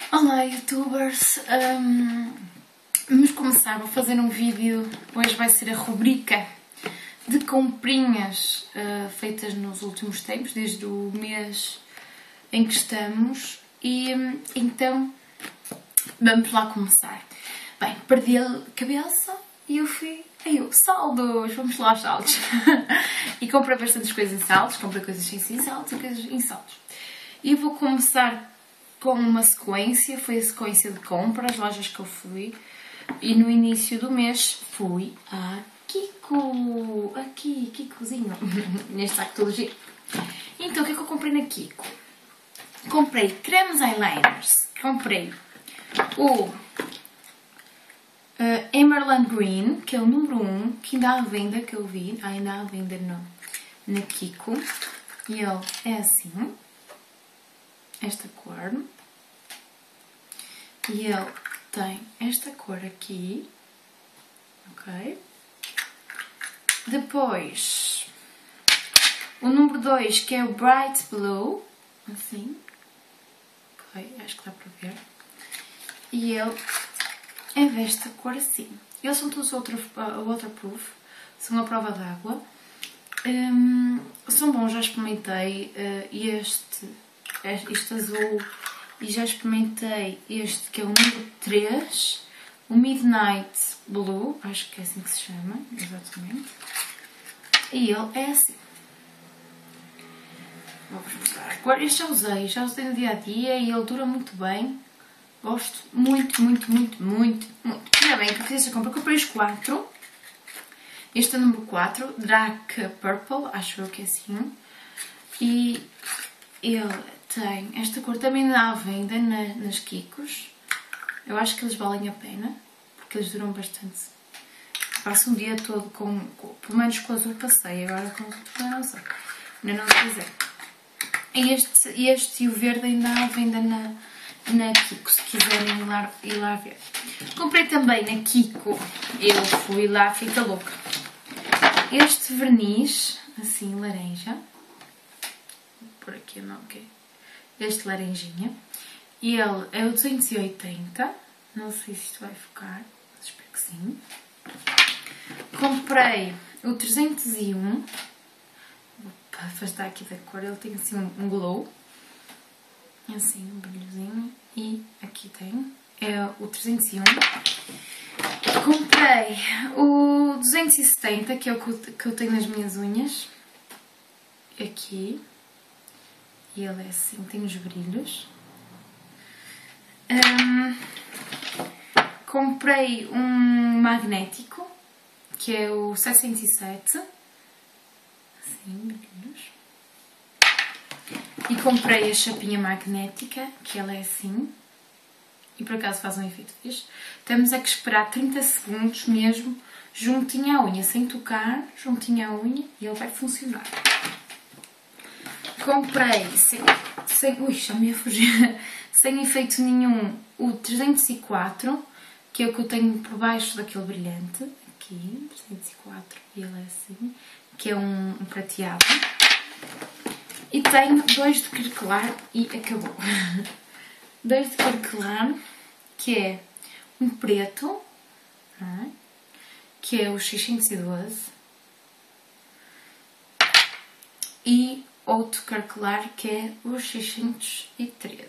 Olá youtubers, vamos começar, vou fazer um vídeo, hoje vai ser a rubrica de comprinhas feitas nos últimos tempos, desde o mês em que estamos e então vamos lá começar. Bem, perdi a cabeça e eu fui, saldos, vamos lá aos saldos. E comprei bastantes coisas em saldos, comprei coisas sem saldos e coisas em saldos. E vou começar com uma sequência, foi a sequência de compras, lojas que eu fui. E no início do mês fui a Kiko. Aqui, Kikozinho. Neste saco todo giro. Então, o que é que eu comprei na Kiko? Comprei cremes eyeliners. Comprei o Emerald Green, que é o número 1, que ainda há à venda, que eu vi. Ainda há à venda na Kiko. E ele é assim. Esta cor. E ele tem esta cor aqui. Ok? Depois, o número 2, que é o Bright Blue. Assim. Ok, acho que dá para ver. E ele é desta cor assim. Eles são todos waterproof. São a prova d'água. São bons, já experimentei este azul e já experimentei este que é o número 3, o Midnight Blue, acho que é assim que se chama, exatamente. E ele é assim. Vou-vos mostrar. Agora, este já usei no dia a dia e ele dura muito bem. Gosto muito. Ainda bem que eu fiz esta compra, comprei os 4. Este é o número 4, Dark Purple, acho eu que é assim. E ele tem esta cor também à venda nas Kikos. Eu acho que eles valem a pena, porque eles duram bastante. Passo um dia todo pelo menos com o azul passei, agora com o azul não sei. Ainda não sei dizer. Este e o verde ainda há à venda na Kiko, se quiserem ir lá ver. Comprei também na Kiko, eu fui lá, fica louca. Este verniz, assim, laranja. Vou pôr aqui, não, ok. Este laranjinha. E ele é o 280. Não sei se isto vai focar. Espero que sim. Comprei o 301. Vou afastar aqui da cor. Ele tem assim um glow. Assim, um brilhozinho. E aqui tem. É o 301. Comprei o 270, que é o que eu tenho nas minhas unhas. Aqui. E ele é assim, tem os brilhos. Comprei um magnético, que é o 707. Assim, brilhos. E comprei a chapinha magnética, que ela é assim. E por acaso faz um efeito fixe. Temos que esperar 30 segundos mesmo, juntinho à unha, sem tocar, juntinho à unha, e ele vai funcionar. Comprei, já me ia fugir, sem efeito nenhum, o 304, que é o que eu tenho por baixo daquele brilhante. Aqui, 304, e ele é assim, que é um prateado. E tenho 2 de craquelar e acabou. 2 de craquelar, que é um preto, que é o 612. E outro craquelar que é o 613.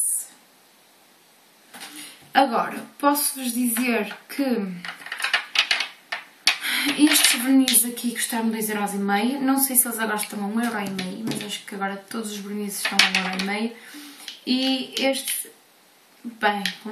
Agora, posso-vos dizer que estes vernizes aqui custaram 2,5€. Não sei se eles agora estão a 1,5€, mas acho que agora todos os vernizes estão a 1,5€. E este, bem, pelo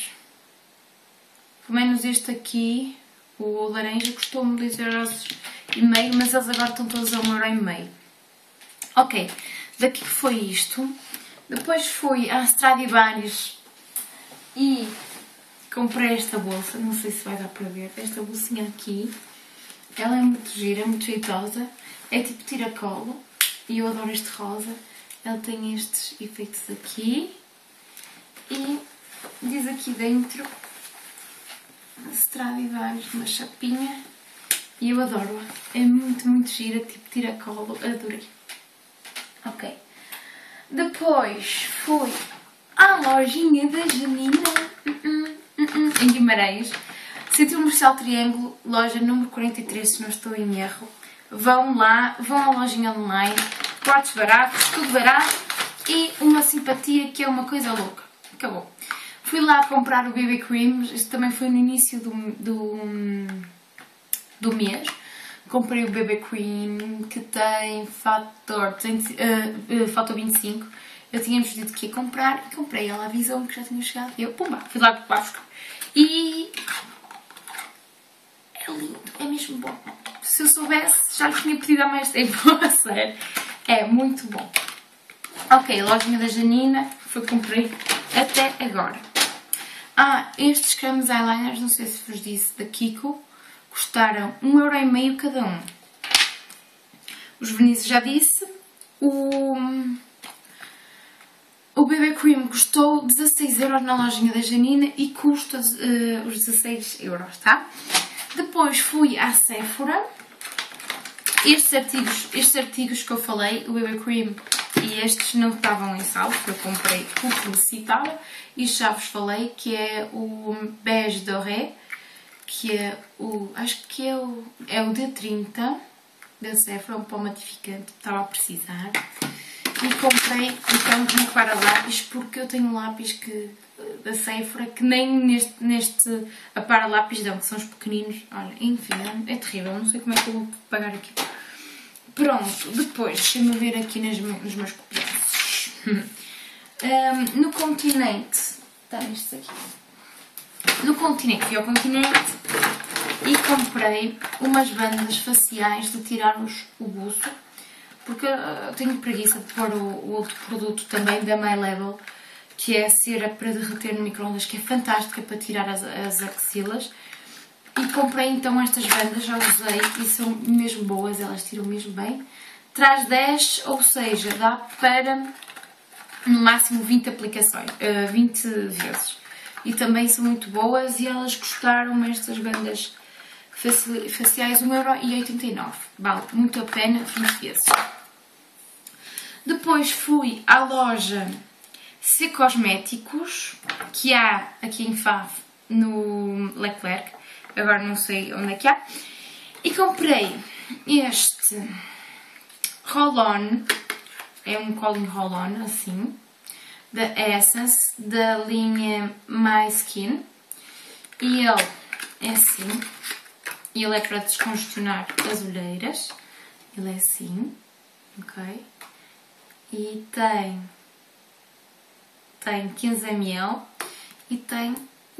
menos este aqui, o laranja, custou-me 2,5€, mas eles agora estão todos a 1,5€. Ok, daqui foi isto. Depois fui à Stradivarius e comprei esta bolsa. Não sei se vai dar para ver. Esta bolsinha aqui. Ela é muito gira, muito jeitosa. É tipo tiracolo. E eu adoro este rosa. Ela tem estes efeitos aqui. E diz aqui dentro Stradivarius, uma chapinha. E eu adoro-a. É muito gira, tipo tiracolo. Adorei. Ok. Depois fui à lojinha da Janina, em Guimarães. Centro Comercial Triângulo, loja número 43, se não estou em erro. Vão lá, vão à lojinha online, quartos baratos, tudo barato e uma simpatia que é uma coisa louca. Acabou. Fui lá comprar o BB Cream, isto também foi no início do mês. Comprei o BB Cream que tem fator 25. Eu tinha-vos dito que ia comprar e comprei. Ela avisou-me que já tinha chegado e eu, pumba, fui lá para buscar. E é lindo, é mesmo bom. Se eu soubesse, já lhe tinha pedido há mais tempo, a sério. É muito bom. Ok, a lojinha da Janina, foi que comprei até agora. Estes cremes eyeliners, não sei se vos disse, da Kiko, custaram 1,5€ cada um. Os vernizes já disse. O BB Cream custou 16€ na lojinha da Janina e custa os 16€, tá? Depois fui à Sephora. Estes artigos que eu falei, o BB Cream e estes não estavam em saldo, que eu comprei porque necessitava. E já vos falei que é o Beige Doré, que é acho que é o D30 da Sephora, um pó matificante, estava a precisar. E comprei então um para-lápis, porque eu tenho um lápis da Sephora que nem neste para-lápis dão, que são os pequeninos. Olha, enfim, é terrível, não sei como é que eu vou pagar aqui. Pronto, depois, deixa-me ver aqui nos meus copiados. No Continente, está estes aqui. No Continente, fui ao Continente e comprei umas bandas faciais de tirar-vos o buço, porque eu tenho preguiça de pôr o outro produto também da My Level, que é a cera para derreter no micro-ondas, que é fantástica para tirar as axilas. E comprei então estas bandas, já usei e são mesmo boas, elas tiram mesmo bem. Traz 10, ou seja, dá para no máximo 20 aplicações, 20 vezes. E também são muito boas e elas custaram estas bandas faciais 1,89€. Vale muito a pena 20 vezes. Depois fui à loja C Cosméticos, que há aqui em Faf, no Leclerc. Agora não sei onde é que há. E comprei este roll-on. É um calling roll-on, assim. Da Essence, da linha My Skin. E ele é assim. Ele é para descongestionar as olheiras. Ele é assim. Ok? E tem 15 ml. E tem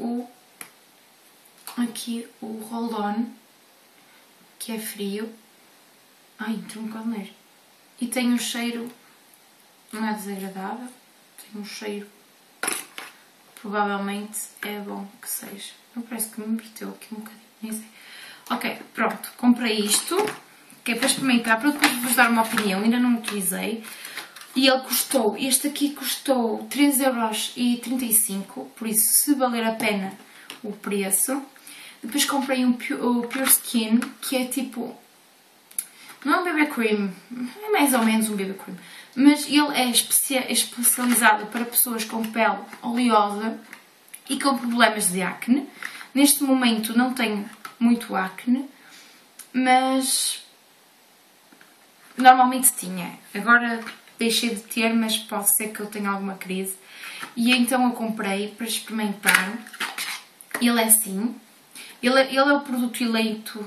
aqui o roll-on, que é frio. Ai, entrou um bocado mesmo. E tem um cheiro, não é desagradável, tem um cheiro, provavelmente é bom que seja. Não, parece que me meteu aqui um bocadinho, nem sei. Ok, pronto, comprei isto, que é para experimentar, para depois vos dar uma opinião, ainda não utilizei. E ele custou, este aqui custou 3,35€, por isso se valer a pena o preço. Depois comprei o Pure Skin, que é tipo, não é um BB Cream, é mais ou menos um BB Cream, mas ele é especializado para pessoas com pele oleosa e com problemas de acne. Neste momento não tenho muito acne, mas normalmente tinha. Agora deixei de ter, mas pode ser que eu tenha alguma crise. E então eu comprei para experimentar. Ele é assim. Ele é o produto eleito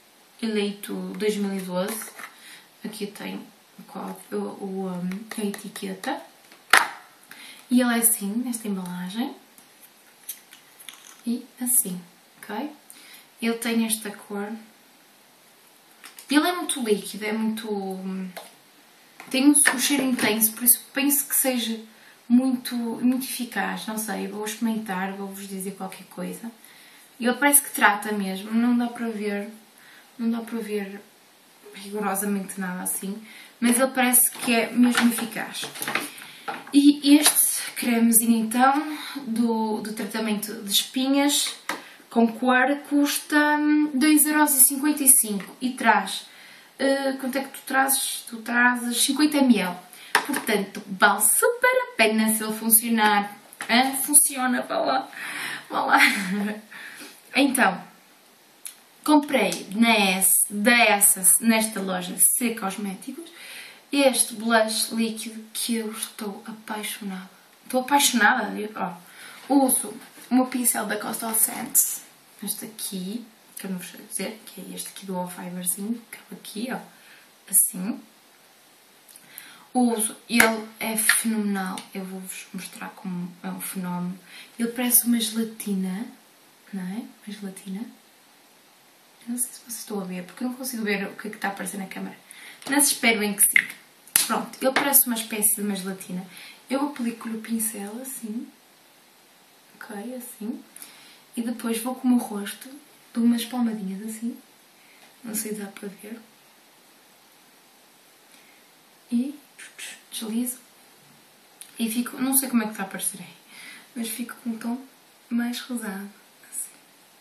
2012. Aqui tem a etiqueta. E ele é assim, nesta embalagem. E assim, ok? Ele tem esta cor. Ele é muito líquido, é muito... tem um cheiro intenso, por isso penso que seja muito eficaz. Não sei, vou experimentar, vou-vos dizer qualquer coisa. Ele parece que trata mesmo, não dá para ver rigorosamente nada assim, mas ele parece que é mesmo eficaz. E este cremezinho então, do tratamento de espinhas, com cor, custa 2,55€ e traz, quanto é que tu trazes? Tu trazes 50 ml. Portanto, vale super a pena se ele funcionar Funciona, vá lá. Vá lá. Então, comprei nesta loja C Cosméticos, este blush líquido que eu estou apaixonada. Estou apaixonada. Uso o meu pincel da Coastal Scents, este aqui, que eu não vos sei dizer, que é este aqui do All Fiberzinho, que é aqui, ó, assim. Uso, ele é fenomenal, eu vou-vos mostrar como é um fenómeno. Ele parece uma gelatina, não é? Uma gelatina. Eu não sei se vocês estão a ver, porque eu não consigo ver o que é que está a aparecer na câmera. Mas espero bem que sim. Pronto, ele parece uma espécie de uma gelatina. Eu aplico-lhe o pincel assim. Ok, assim. E depois vou com o meu rosto, dou umas palmadinhas assim. Não sei se dá para ver. E deslizo. E fico, não sei como é que está a aparecer aí, mas fico com um tom mais rosado. Assim.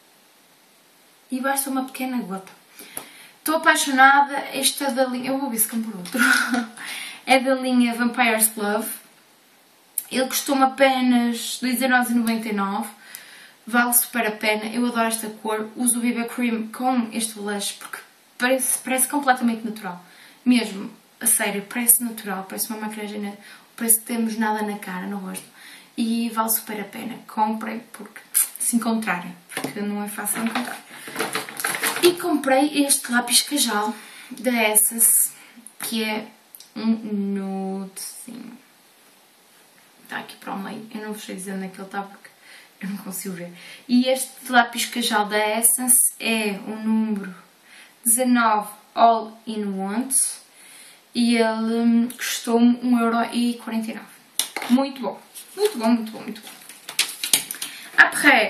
E basta uma pequena gota. Estou apaixonada. Esta é da linha... Eu vou ver se compro outro. É da linha Vampire's Love. Ele custou-me apenas 2,99€. Vale super a pena. Eu adoro esta cor. Uso o BB Cream com este blush porque parece completamente natural. Mesmo, a sério, parece natural. Parece uma maquilhagem... Parece que temos nada na cara, no rosto. E vale super a pena. Comprem porque se encontrarem. Porque não é fácil encontrar. E comprei este lápis Kajal da Essence, que é um nudezinho. Está aqui para o meio. Eu não vos sei dizer onde é que ele está porque eu não consigo ver. E este lápis Kajal da Essence é o número 19 All in Ones e ele custou-me 1,49€. Muito bom. Muito bom, muito bom, muito bom. Après,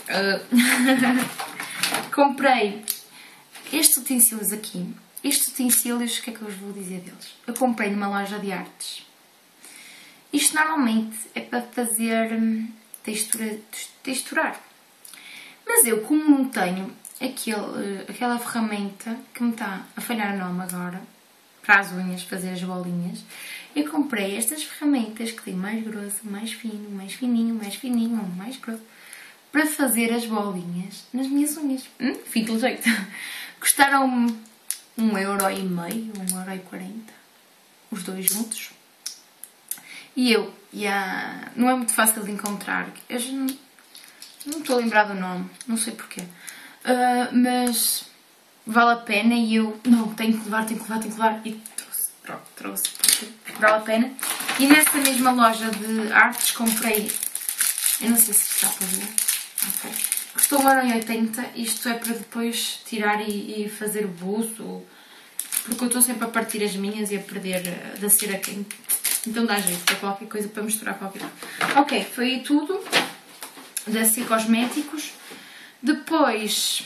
comprei estes utensílios aqui. Estes utensílios, o que é que eu vos vou dizer deles? Eu comprei numa loja de artes. Isto normalmente é para fazer texturar. Mas eu, como não tenho aquela ferramenta que me está a falhar a nome agora, para as unhas, fazer as bolinhas, eu comprei estas ferramentas que têm mais grosso, mais fino, mais fininho, mais fininho, mais grosso, para fazer as bolinhas nas minhas unhas. Fico de jeito. Custaram-me 1,5€, 1,40€, os dois juntos. E não é muito fácil de encontrar. Eu já não estou a lembrar do nome, não sei porquê. Mas vale a pena e eu, não, tenho que levar. E trouxe, porque vale a pena. E nessa mesma loja de artes comprei, eu não sei se está para ver, ok. Custou 1,80€, isto é para depois tirar e fazer o buço, porque eu estou sempre a partir as minhas e a perder da cera quente. Então dá jeito para qualquer coisa, para misturar qualquer coisa. Ok, foi tudo da C Cosméticos. Depois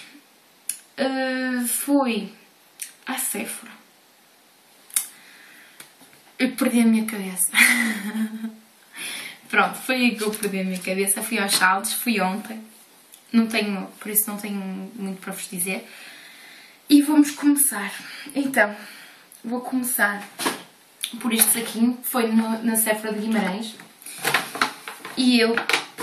fui à Sephora. Eu perdi a minha cabeça. Pronto, foi aí que eu perdi a minha cabeça. Fui aos saldos, fui ontem. Por isso não tenho muito para vos dizer. E vamos começar. Então, vou começar por este saquinho, que foi na Sephora de Guimarães. E eu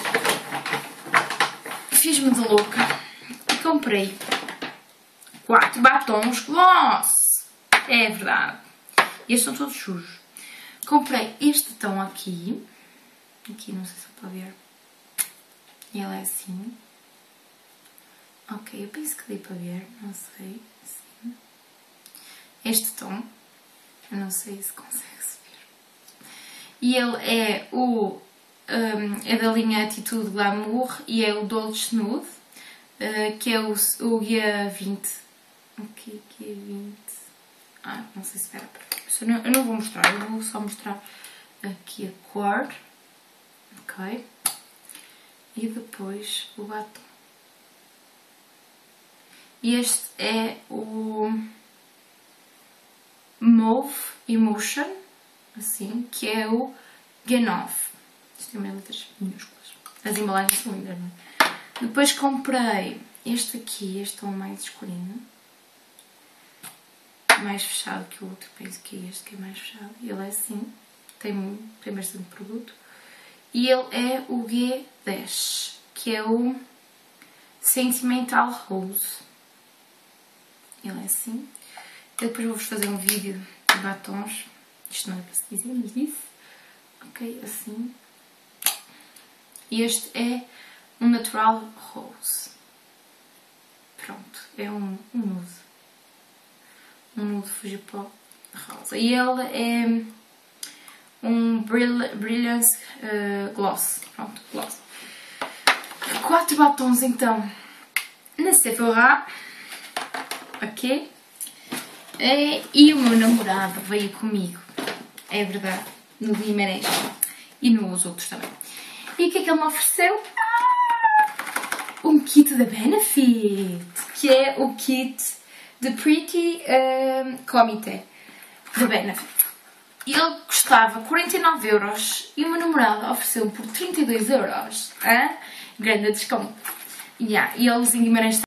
fiz-me de louca e comprei 4 batons gloss. É verdade. Estes são todos sujos. Comprei este tom aqui. Aqui, não sei se dá para ver. Ele é assim. Ok, eu penso que dei para ver. Não sei. Assim. Este tom. Eu não sei se consegue-se ver. E ele é é da linha Attitude Glamour e é o Dolce Nude, que é o Guia 20. Ok, Guia 20. Não sei se espera para ver. Eu não vou mostrar, eu vou só mostrar aqui a cor. Ok. E depois o batom. E este é o Mauve Emotion, assim, que é o Genov. Isto tem umas letras minúsculas. As embalagens são lindas, não é? Depois comprei este aqui, este tom mais escurinho. Mais fechado que o outro, penso que é este que é mais fechado. Ele é assim, tem bastante produto. E ele é o G10, que é o Sentimental Rose. Ele é assim. Eu depois vou-vos fazer um vídeo de batons. Isto não é para se dizer, mas disse. Ok, assim. E este é um Natural Rose. Pronto, é um nude. Um nude Fugipó rosa. E ele é um Brilliance Gloss. Pronto, gloss. 4 batons então na Sephora. Ok? E o meu namorado veio comigo. É verdade. No Guimarães. E nos outros também. E o que é que ele me ofereceu? Um kit da Benefit. Que é o kit The Pretty Comité da Benefit. Ele custava 49€ e o meu namorado ofereceu por 32€. Grande desconto. E eles em Guimarães